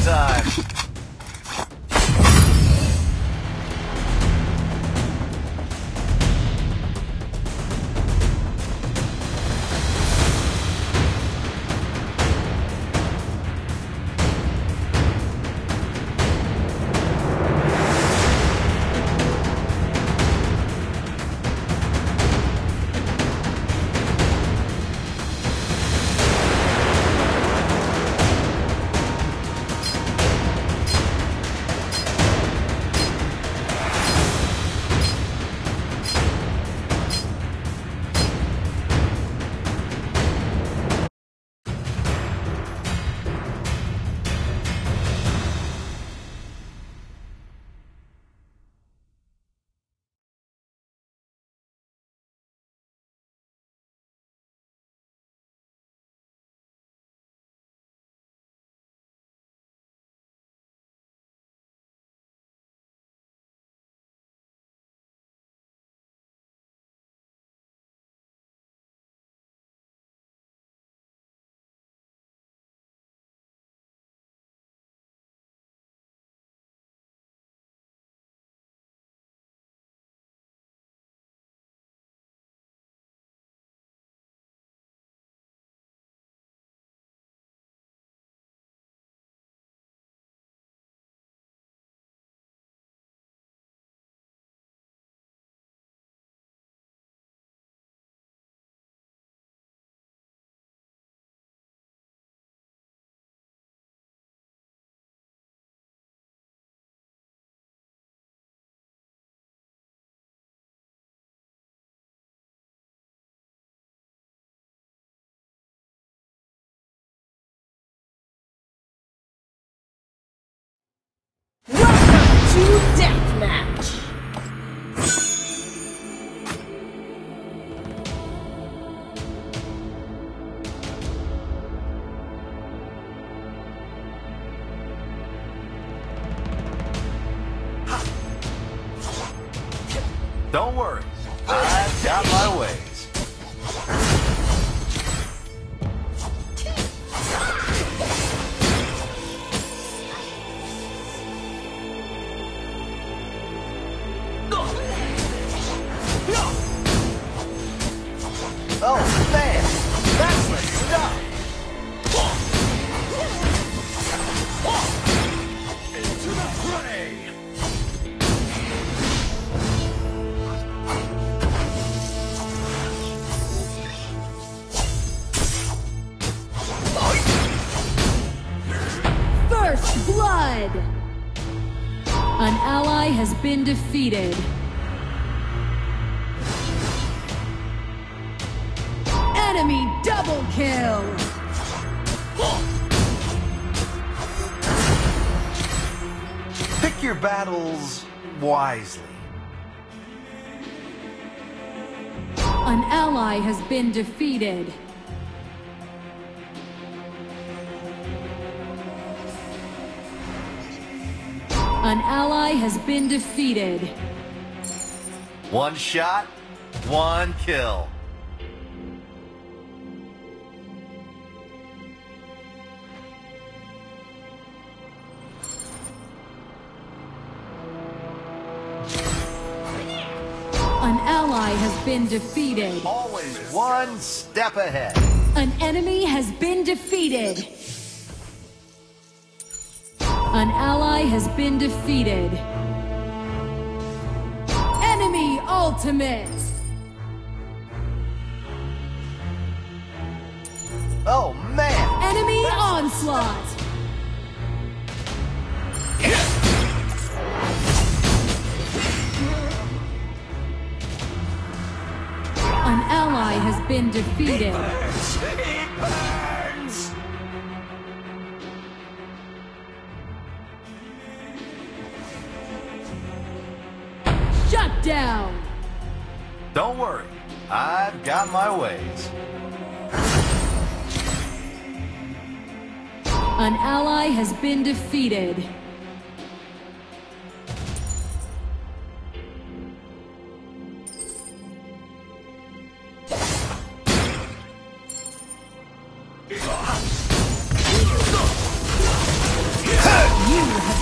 time. Welcome to Deathmatch! Don't worry, I've got my ways. Oh man, that's the stuff! Into the fray! First blood! An ally has been defeated. Enemy double kill! Pick your battles wisely. An ally has been defeated. An ally has been defeated. One shot, one kill. An ally has been defeated. Always one step ahead. An enemy has been defeated. An ally has been defeated. Enemy ultimate! Oh man! Enemy onslaught! An ally has been defeated. It burns! Shut down! Don't worry, I've got my ways. An ally has been defeated.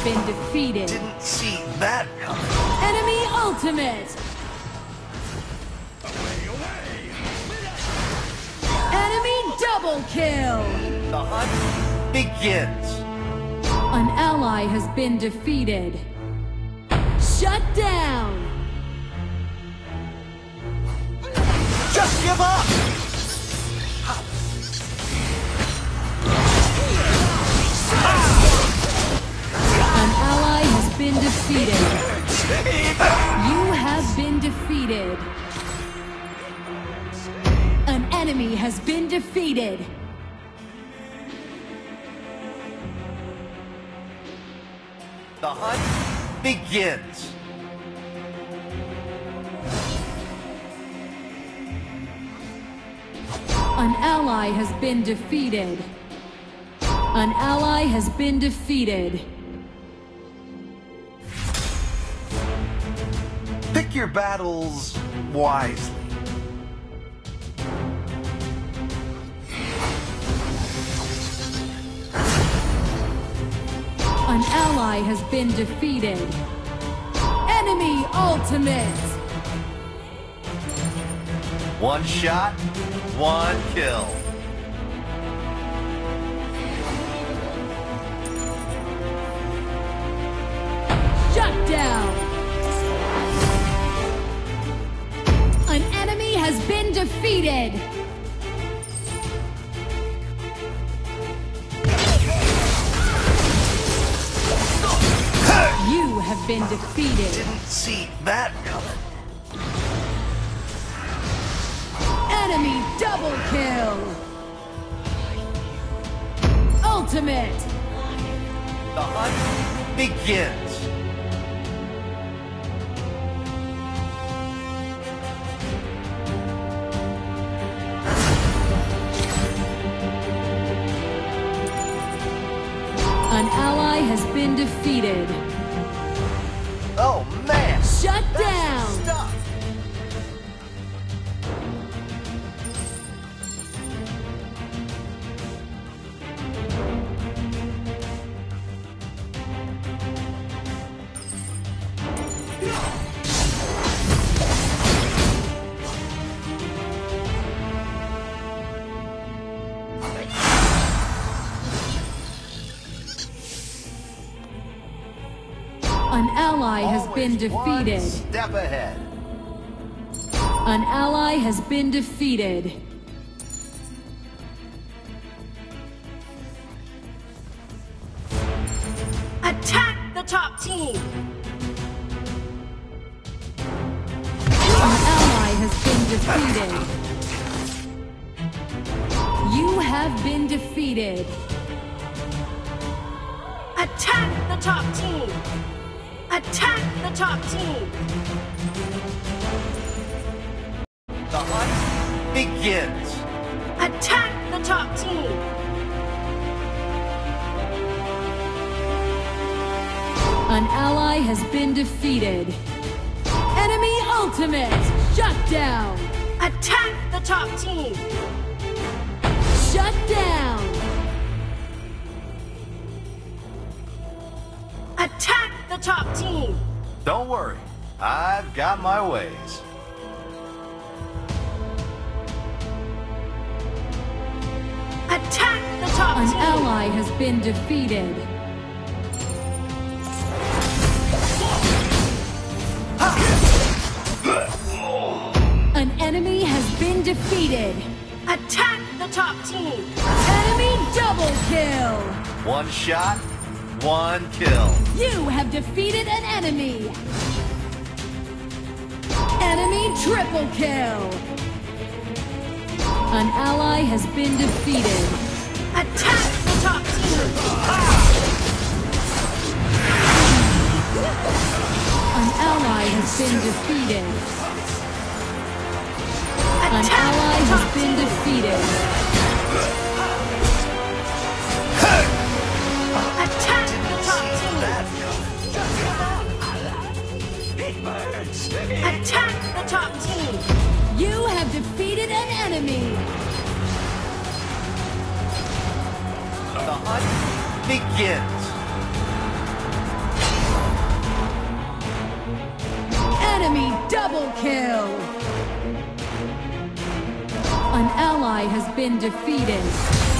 been defeated. Didn't see that coming. Enemy ultimate. Enemy double kill. The hunt begins. An ally has been defeated. Shut down. Just give up! An ally has been defeated. You have been defeated. An enemy has been defeated. The hunt begins. An ally has been defeated. An ally has been defeated. Pick your battles wisely. An ally has been defeated. Enemy ultimate. One shot, one kill. Shut down. An enemy has been defeated. You have been defeated. Didn't see that coming. Enemy double kill. Ultimate. The hunt begins. An ally has been defeated. Oh man! Shut That's down. some stuff. An ally has been Always one defeated. step ahead. An ally has been defeated. Attack the top team. An ally has been defeated. You have been defeated. Attack the top team. Attack the top team. The hunt begins. Attack the top team. An ally has been defeated. Enemy ultimate. Shut down. Attack the top team. Shut down. Attack the top team. Don't worry, I've got my ways. Attack the top An team. ally has been defeated. An enemy has been defeated. Attack the top team. Enemy double kill. One shot, one kill. You have defeated an enemy. Enemy triple kill. An ally has been defeated. Attack the top team. An ally has been defeated. An Attack ally the has top been team. defeated. Attack the top team. Attack the top team. You have defeated an enemy. The hunt begins. Double kill! An ally has been defeated.